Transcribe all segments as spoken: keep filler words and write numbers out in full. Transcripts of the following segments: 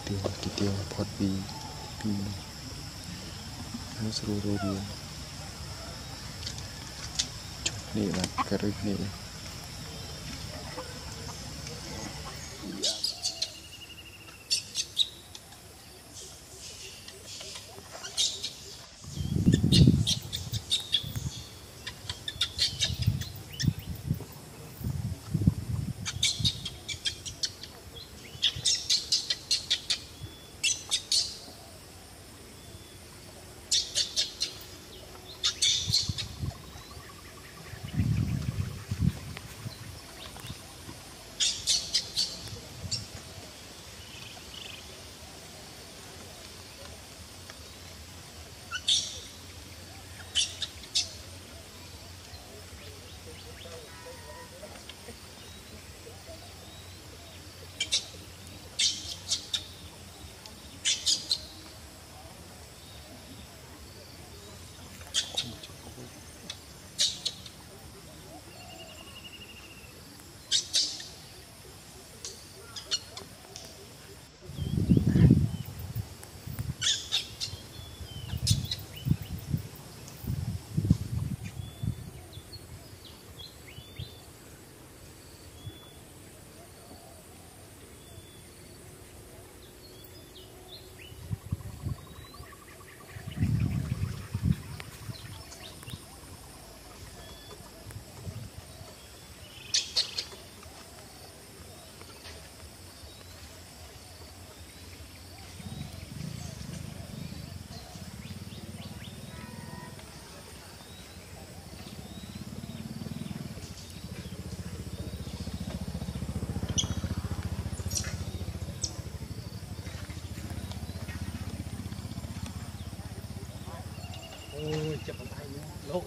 tiêu cái tiêu phật vì vì nó sẽ rồi rồi chụp này là cái này chụp tay lỗi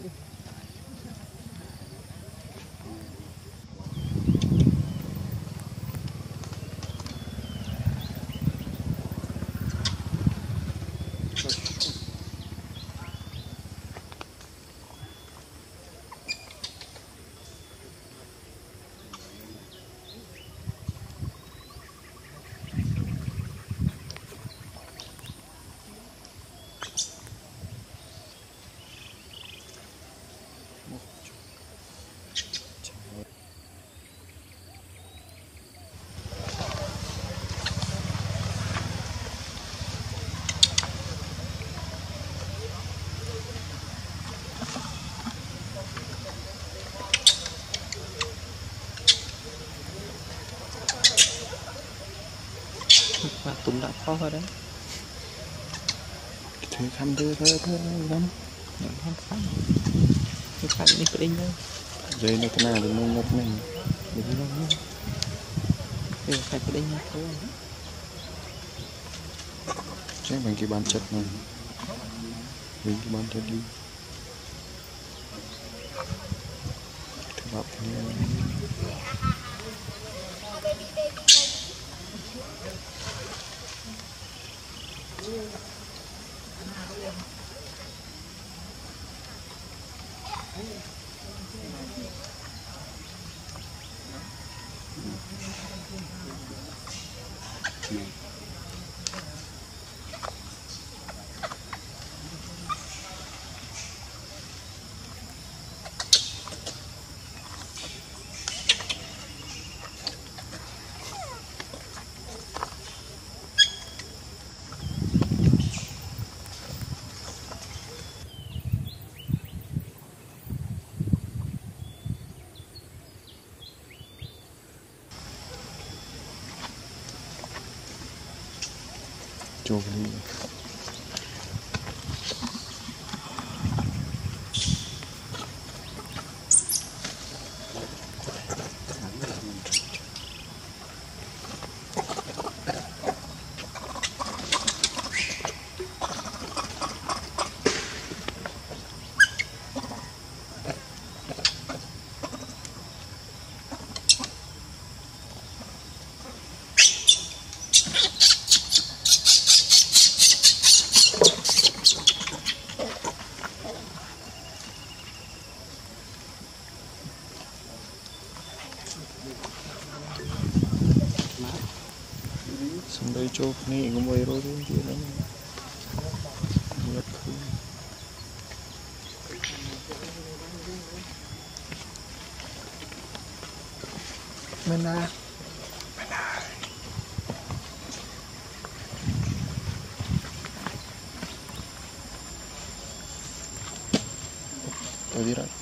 mà tụm đã khó rồi đấy thử khăn đưa thôi thôi lắm nhận không khăn cái khăn đi cái đinh thôi rồi nó cái nào thì nó ngập này để đi đâu nữa đây là cái đinh thôi chắc bằng cái bàn chất này với cái bàn chất đi thử bọc chụp đi Sembari cok ni gumoy ro rin dia naman. Buat ko. Mana? Mana? Tadi rak.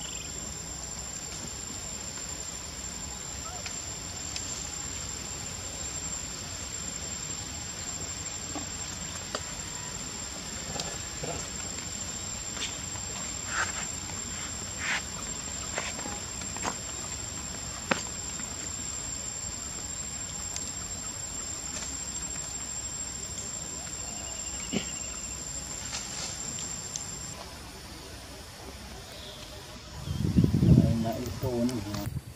Ito na.